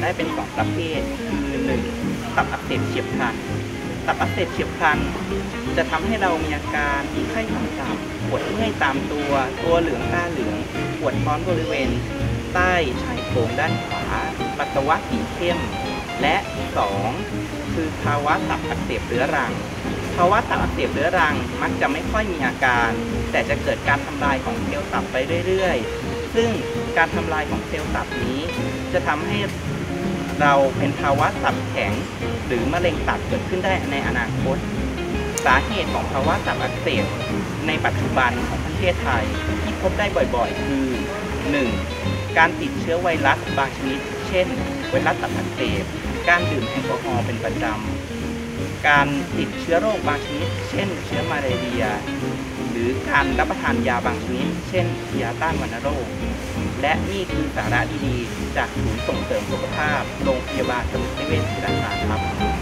ได้เป็น2ประเภทคือ 1. ตับอักเสบเฉียบพลันตับอักเสบเฉียบพลันจะทำให้เรามีอาการมีไข้ต่ำๆปวดเมื่อยตามตัวเหลืองตาเหลืองปวดท้องบริเวณใต้ชายโครงด้านขวาปัสสาวะสีเข้มและ 2. คือภาวะตับอักเสบเรื้อรังภาวะตับอักเสบเรื้อรังมักจะไม่ค่อยมีอาการแต่จะเกิดการทำลายของเซลล์ตับไปเรื่อยๆซึ่งการทำลายของเซลล์ตับนี้จะทำให้เราเป็นภาวะตับแข็งหรือมะเร็งตับเกิดขึ้นได้ในอนาคตสาเหตุของภาวะตับอักเสบในปัจจุบันของประเทศไทยที่พบได้บ่อยๆคือ 1. การติดเชื้อไวรัสบางชนิดเช่นไวรัสตับอักเสบการดื่มแอลกอฮอล์เป็นประจำการติดเชื้อโรคบางชนิดเช่นเชื้อมาลาเรียหรือการรับประทานยาบางชนิดเช่นยาต้านวัณโรคและนี่คือสาระดีๆจากศูนย์ส่งเสริมสุขภาพโรงพยาบาลสมิติเวชศรีราชาครับ